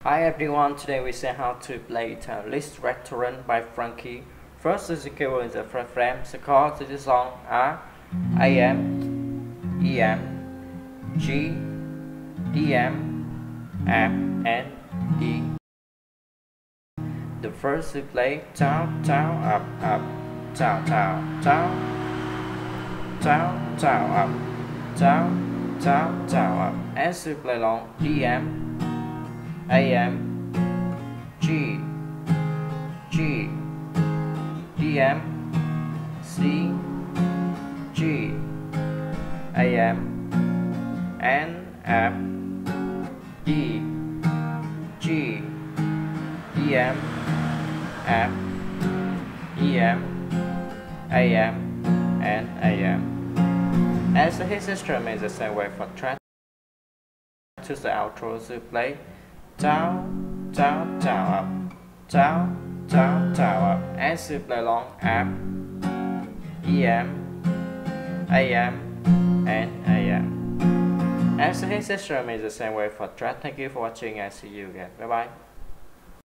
Hi everyone, today we see how to play Leeg Restaurant by Froukje. First is the keyboard is the first frame. The chords of the song are AM, EM, G, EM, F, and D. The first we play down, down, up, up, down, down, down, down, down, up, down, down, down, up. As we play along, EM, AM, G, G, DM, C, G, AM, N, F, D, G, EM, F, EM, AM, and AM. As the hit system is the same way for track to the outro, so play down, down, down, up, down, down, down, up. As you play along, F, EM, AM, and AM. As the hit system is the same way for track. Thank you for watching and see you again. Bye bye.